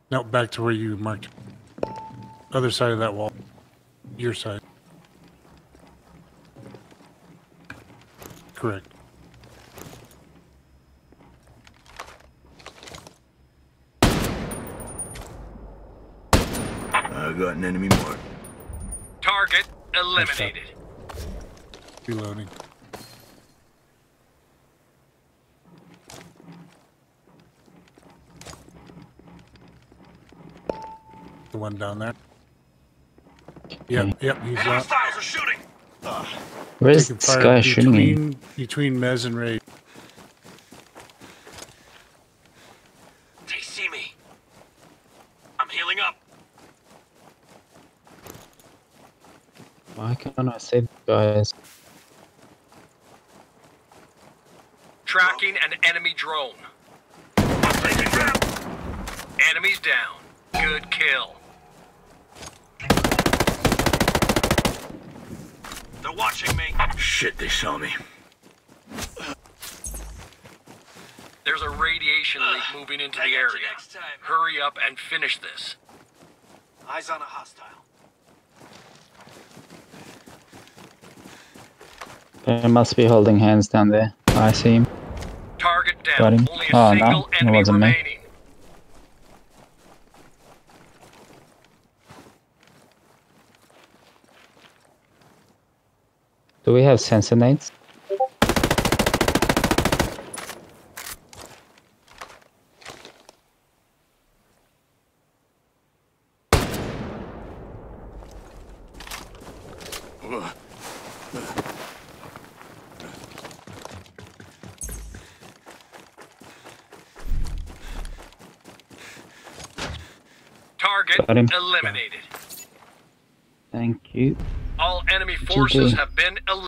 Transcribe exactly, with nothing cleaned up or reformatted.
No, back to where you marked. Other side of that wall. Your side. Correct. I got an enemy mark. Target eliminated. Reloading. The one down there. Yep, yep, he's out. Hostiles are shooting. Where's Taking this fire guy shooting me? between, between Mez and Ray. They see me. I'm healing up. Why can't I see the guys? Tracking an enemy drone. Enemies down. Good kill. They're watching me. Shit, they saw me. There's a radiation leak moving into the area. Hurry up and finish this. Eyes on a hostile. They must be holding hands down there. I see him. Target Got down. him. Only a Oh, single no, it enemy wasn't me. remaining. Do we have sensor nades? Target Got him. eliminated. Thank you. All enemy forces G G. have been eliminated.